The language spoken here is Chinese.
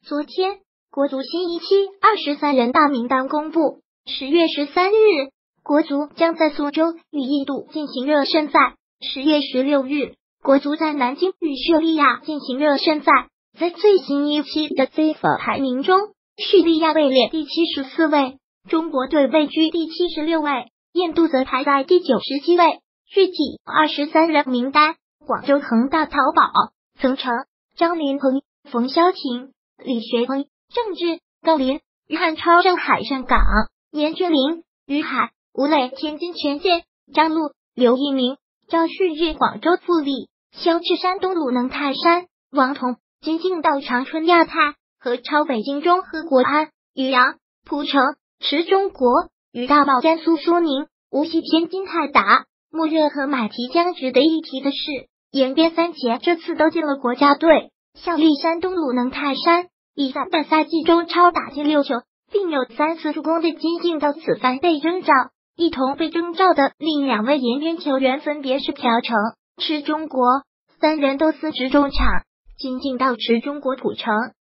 昨天，国足新一期23人大名单公布。10月13日，国足将在苏州与印度进行热身赛。10月16日，国足在南京与叙利亚进行热身赛。在最新一期的 FIFA 排名中，叙利亚位列第74位，中国队位居第76位，印度则排在第97位。具体23人名单：广州恒大淘宝、曾诚、张琳芃、冯潇霆、李学鹏、郑智、郜林、于汉超上海上港、严俊凌、于海、吴磊天津权健、张路、刘一鸣、赵旭日广州富力、肖智山东鲁能泰山、王彤金敬道长春亚泰、何超北京中赫国安、于洋、蒲城池中国、于大宝甘肃苏宁、无锡天津泰达。穆热和买提将值得一提的是，延边三杰这次都进了国家队，效力山东鲁能泰山，已在本赛季中超打进6球，并有3次助攻的金敬道此番被征召。一同被征召的另2位延边球员分别是朴成、池中国，3人都司职中场。金敬道、池中国、蒲城